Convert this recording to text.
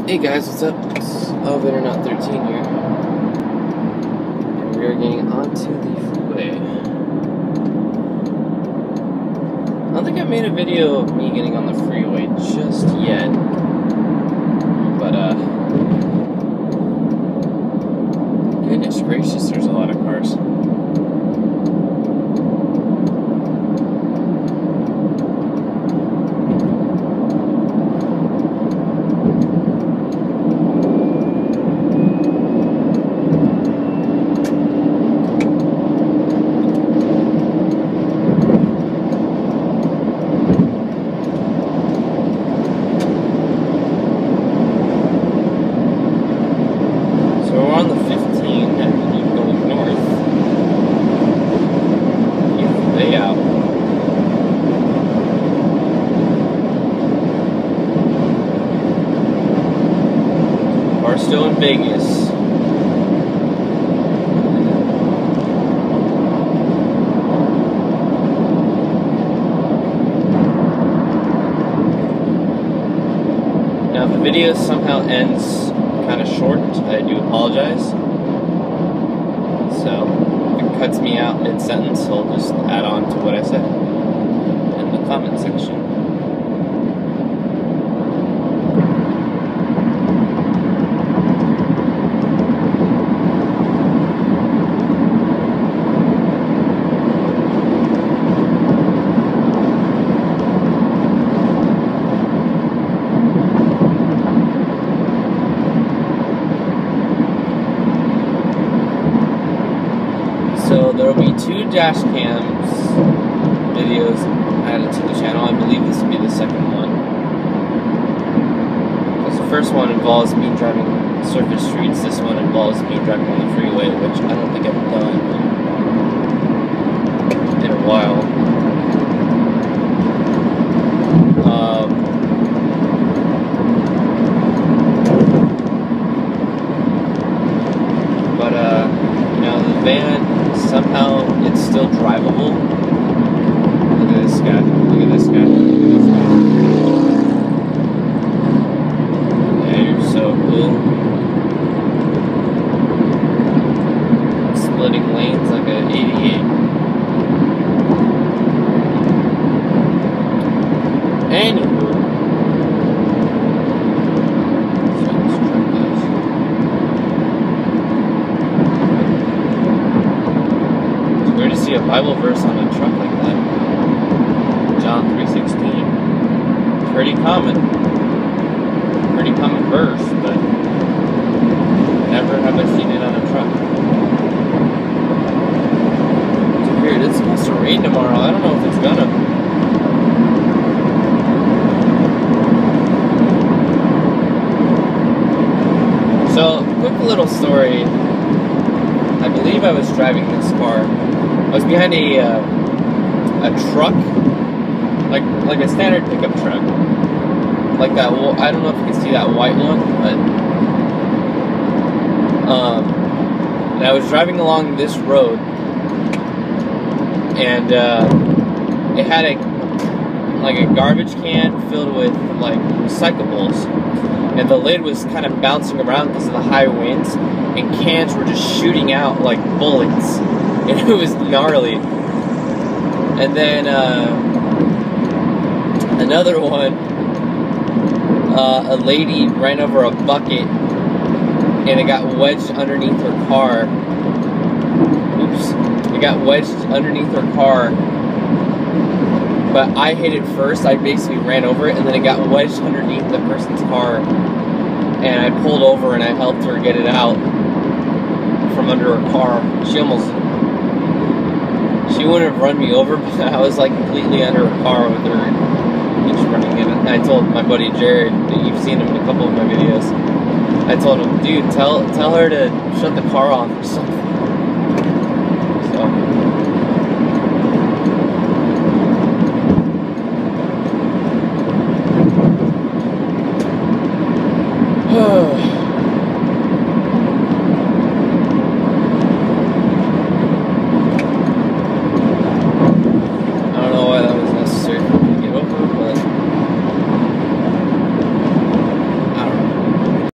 Hey guys, what's up? It's Not 13 here. And we are getting onto the freeway. I don't think I made a video of me getting on the freeway just yet. But, goodness gracious, there's a lot of cars. On the 15 and you go north. Beautiful day out. We're still in Vegas. Now if the video somehow ends kind of short, I do apologize. So if it cuts me out mid-sentence, I'll just add on to what I said in the comment section. So there will be 2 dash cams videos added to the channel. I believe this will be the second one. Because the first one involves me driving surface streets. This one involves me driving on the freeway, which I don't think I've done in a while. You know, the van, somehow it's still drivable. Look at this guy. Look at this guy. Look at this guy. Yeah, you're so cool. Splitting lanes like an 88. Anywho. To see a Bible verse on a truck like that. John 3:16. Pretty common verse, but never have I seen it on a truck. It's weird, it's supposed to rain tomorrow. I don't know if it's gonna. So, quick little story. I believe I was driving this car. I was behind a truck, like a standard pickup truck, like that. Well, I don't know if you can see that white one, but and I was driving along this road, and it had a garbage can filled with like recyclables, and the lid was kind of bouncing around because of the high winds, and cans were just shooting out like bullets. And it was gnarly. And then another one, a lady ran over a bucket and it got wedged underneath her car. Oops. It got wedged underneath her car, but I hit it first. I basically ran over it, and then it got wedged underneath the person's car, and I pulled over and I helped her get it out from under her car. She wouldn't have run me over, but I was like completely under her car with her each running in. And I told my buddy Jared, that you've seen him in a couple of my videos, I told him, dude, tell her to shut the car off or something. So